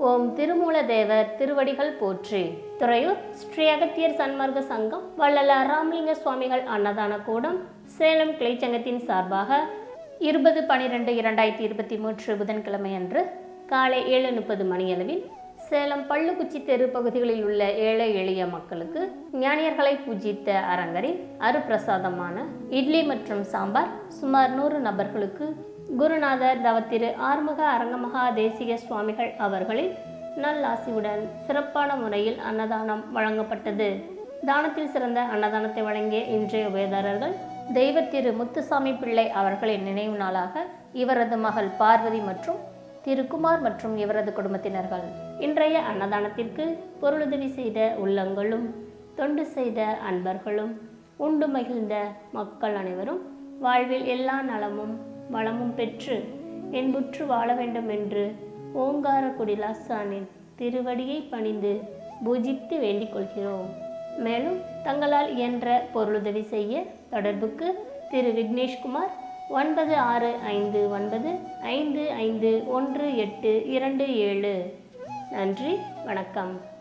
ஓம் திருமூலதேவர் திருவடிகள் போற்றி. துறையூர் ஸ்ரீ அகத்தியர் சன்மார்க்க சங்கம் வள்ளலார் ராமலிங்க சுவாமிகள் அன்னதான கூடம் சேலம் கிளைச்சங்கத்தின் சார்பாக 20/12/2023 புதன்கிழமை அன்று காலை 7:30 மணியளவில் சேலம் பள்ளுக்குச்சி தெரு பகுதிகளில் உள்ள ஏழை எளிய மக்களுக்கு ஞானியர்களை பூஜித்த அரங்கரின் அருப்பிரசாதமான இட்லி மற்றும் சாம்பார் சுமார் 100 நபர்களுக்கு குருநாதர் தவத்திரு ஆறுமுக அரங்கமகா தேசிக சுவாமிகள் அவர்களின் நல்லாசியுடன் சிறப்பான முறையில் அன்னதானம் வழங்கப்பட்டது. தானத்தில் சிறந்த அன்னதானத்தை வழங்கிய இன்றைய உபயதாரர்கள் தெய்வத்திரு முத்துசாமி பிள்ளை அவர்களின் நினைவு நாளாக இவரது மகள் பார்வதி மற்றும் திருக்குமார் மற்றும் இவரது குடும்பத்தினர்கள். இன்றைய அன்னதானத்திற்கு பொருளுதவி செய்த உள்ளங்களும் தொண்டு செய்த அன்பர்களும் உண்டு மகிழ்ந்த மக்கள் அனைவரும் வாழ்வில் எல்லா நலமும் வளமும் பெற்று என்புற்று வாழ வேண்டும் என்று ஓங்கார குடிலாசானின் திருவடியை பணிந்து பூஜித்து வேண்டிக் கொள்கிறோம். மேலும் தங்களால் இயன்ற பொருளுதவி செய்ய தொடர்புக்கு திரு விக்னேஷ்குமார் 9659551827. நன்றி, வணக்கம்.